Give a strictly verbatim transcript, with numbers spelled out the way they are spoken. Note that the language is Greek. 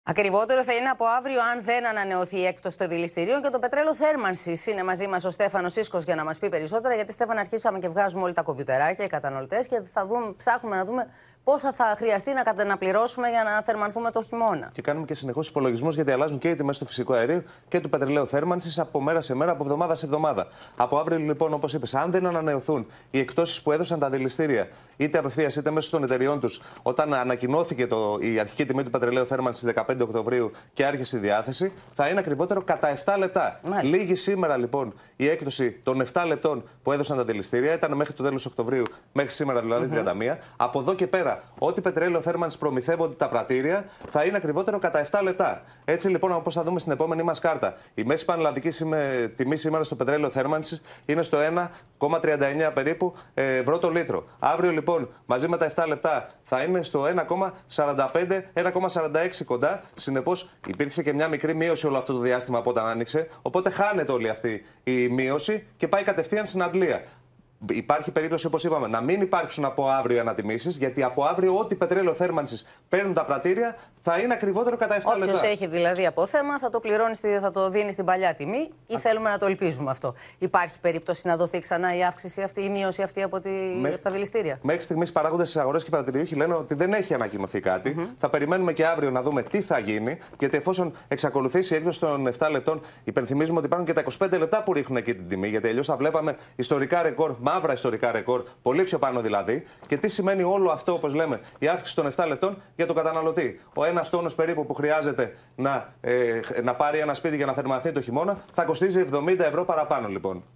Ακριβότερο θα είναι από αύριο αν δεν ανανεωθεί η έκπτωση των δηληστηρίων και το πετρέλαιο θέρμανσης. Είναι μαζί μας ο Στέφανος Σίσκος για να μας πει περισσότερα. Γιατί, Στέφανα, αρχίσαμε και βγάζουμε όλοι τα κομπιουτεράκια, οι καταναλωτές, και θα δούμε, ψάχνουμε να δούμε πόσα θα χρειαστεί να καταναπληρώσουμε για να θερμανθούμε το χειμώνα. Και κάνουμε και συνεχώς υπολογισμούς, γιατί αλλάζουν και οι τιμές του φυσικού αερίου και του πετρελαίου θέρμανσης από μέρα σε μέρα, από εβδομάδα σε εβδομάδα. Από αύριο, λοιπόν, όπως είπες, αν δεν ανανεωθούν οι εκπτώσεις που έδωσαν τα δηληστήρια, είτε απευθείας είτε μέσω των εταιριών τους, όταν ανακοινώθηκε το, η αρχική τιμή του πετρελαίου θέρμανσης δεκαπέντε Οκτωβρίου και άρχισε η διάθεση, θα είναι ακριβότερο κατά επτά λεπτά. Μάλιστα. Λίγη σήμερα, λοιπόν, η έκπτωση των επτά λεπτών που έδωσαν τα δηληστήρια. Ήταν μέχρι το τέλος Οκτωβρίου, μέχρι σήμερα δηλαδή mm-hmm. τριάντα μία. Από εδώ και πέρα, ό,τι πετρέλαιο θέρμανσης προμηθεύονται τα πρατήρια θα είναι ακριβότερο κατά επτά λεπτά. Έτσι, λοιπόν, όπως θα δούμε στην επόμενη μας κάρτα, η μέση πανελλαδική τιμή σήμερα στο πετρέλαιο θέρμανσης είναι στο ένα κόμμα τριάντα εννέα περίπου ευρώ το λίτρο. Αύριο, λοιπόν, μαζί με τα επτά λεπτά θα είναι στο ένα κόμμα σαράντα πέντε με ένα κόμμα σαράντα έξι κοντά. Συνεπώς, υπήρξε και μια μικρή μείωση όλο αυτό το διάστημα από όταν άνοιξε. Οπότε χάνεται όλη αυτή η μείωση και πάει κατευθείαν στην αντλία. Υπάρχει περίπτωση, όπως είπαμε, να μην υπάρξουν από αύριο ανατιμήσεις, γιατί από αύριο ό,τι πετρέλαιο θέρμανσης παίρνουν τα πρατήρια θα είναι ακριβότερο κατά επτά λεπτά. Όποιος έχει δηλαδή απόθεμα θα το πληρώνει, θα το δίνει στην παλιά τιμή, ή Α... θέλουμε να το ελπίζουμε αυτό? Υπάρχει περίπτωση να δοθεί ξανά η αύξηση αυτή, η μείωση αυτή από, τη... με... από τα δηληστήρια? Μέχρι στιγμής οι παράγοντες στις αγορές και οι πρατηριούχοι λένε ότι δεν έχει ανακοινωθεί κάτι. Mm-hmm. Θα περιμένουμε και αύριο να δούμε τι θα γίνει, γιατί εφόσον εξακολουθήσει η έκδοση των επτά λεπτών, υπενθυμίζουμε ότι υπάρχουν και τα είκοσι πέντε λεπτά που ρίχνουν εκεί την τιμή, γιατί αλλιώς θα βλέπαμε ιστορικά ρεκόρ, μαύρα ιστορικά ρεκόρ, πολύ πιο πάνω δηλαδή. Και τι σημαίνει όλο αυτό, όπως λέμε, η αύξηση των επτά λεπτών για τον καταναλωτή? Ο ένας τόνος περίπου που χρειάζεται να, ε, να πάρει ένα σπίτι για να θερμανθεί το χειμώνα θα κοστίζει εβδομήντα ευρώ παραπάνω, λοιπόν.